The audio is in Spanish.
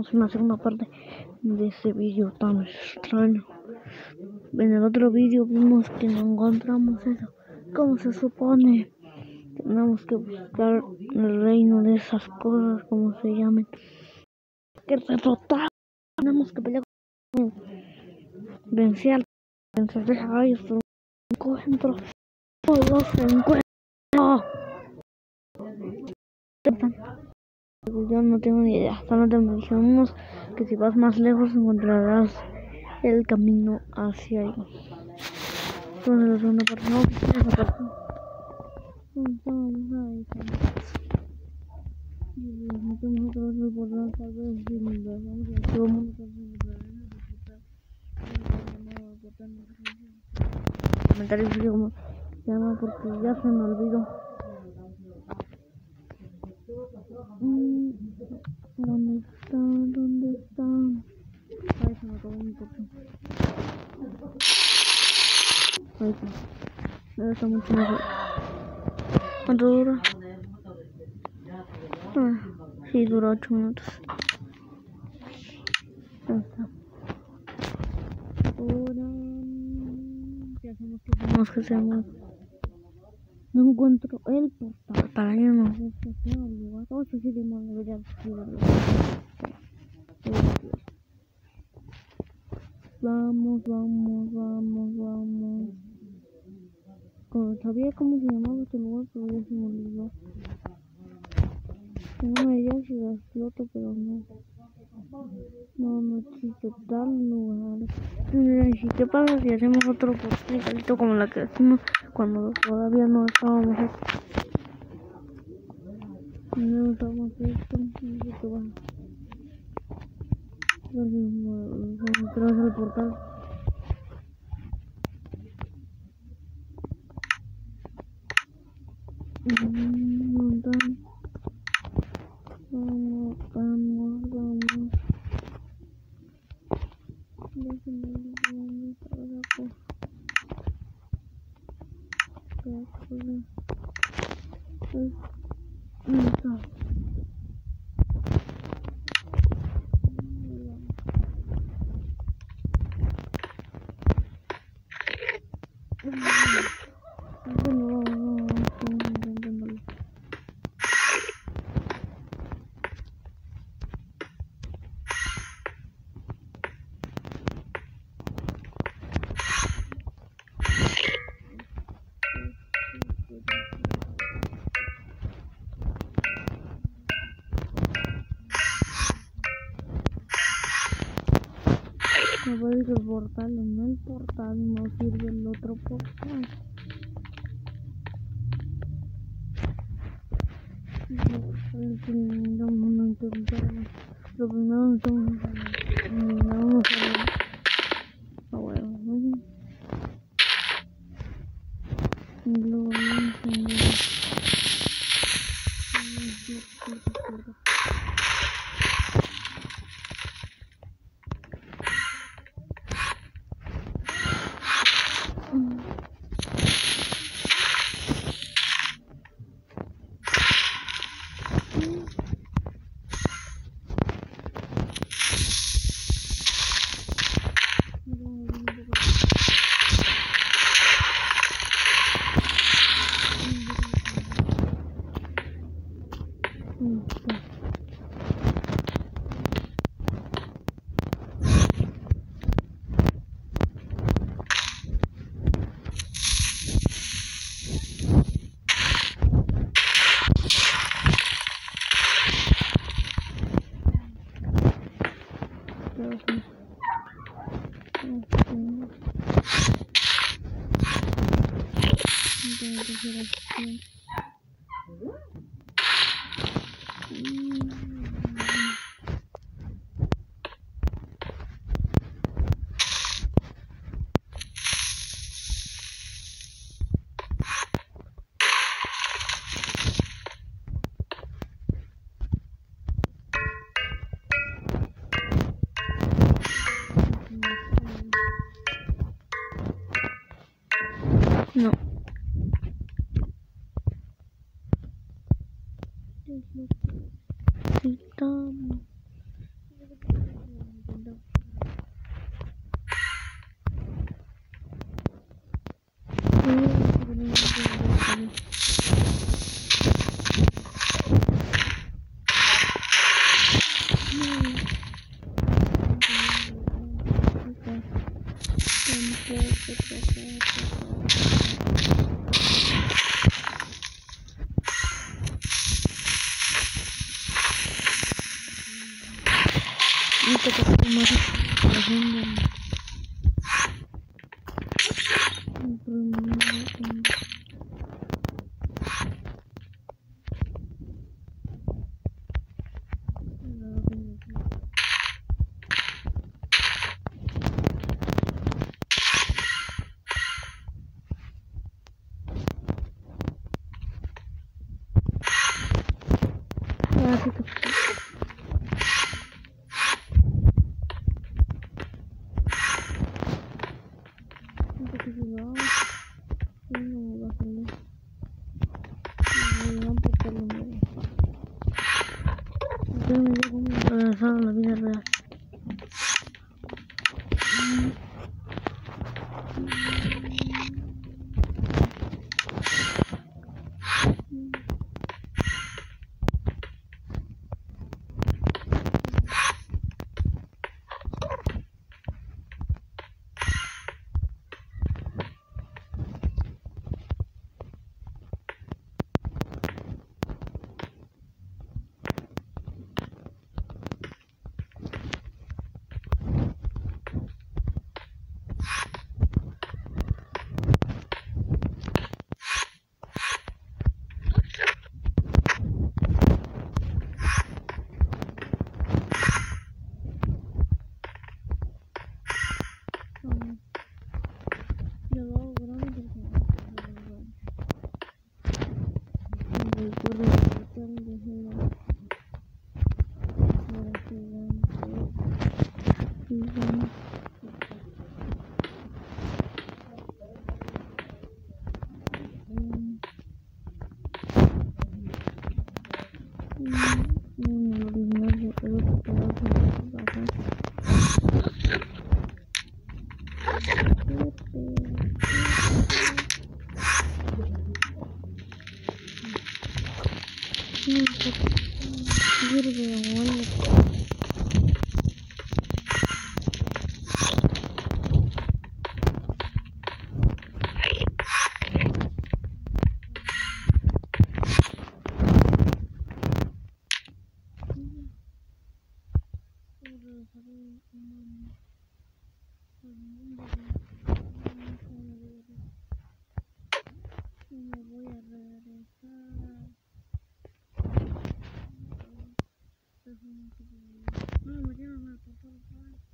haremos una segunda parte de ese vídeo tan extraño. En el otro vídeo vimos que no encontramos eso. ¿Cómo se supone? Tenemos que buscar el reino de esas cosas, como se llamen. Que derrotar. Tenemos que pelear con vencer a ellos. Encuentro. Los encuentro. Yo no tengo ni idea. Solamente me dijeron unos que si vas más lejos encontrarás el camino hacia ahí. Entonces la segunda parte no, esa parte. Vamos ahí. Y nos metemos otra vez el portal, tal vez si nos dejamos y todo el mundo comentarios como se llama porque ya se me olvidó. ¿Dónde está? Ay, se me acabó mi portal. Ahí está. Ahora está mucho mejor. ¿Cuánto dura? Sí, dura 8 minutos. Ahí está. Ahora ¿qué hacemos? ¿Qué hacemos? No encuentro el portal para irnos a este lugar. Oh, sí, debería escribirlo. Vamos. Sabía cómo se llamaba este lugar, pero ya se me olvidó. Tengo una idea si la exploto, pero no existe tal lugar. ¿Y qué pasa si hacemos otro portalito como la que hicimos cuando todavía no estábamos aquí? No estamos esto, no sé qué va. Entonces el portal. Un montón. Vamos. Déjenme ver para acá. Me parece que el portal, en el portal no sirve el otro portal. Lo primero vamos a ver. Bueno, y luego no. Es lo que necesitamos. Nunca te más la gente. Así que regresar a la vida real. No, mañana me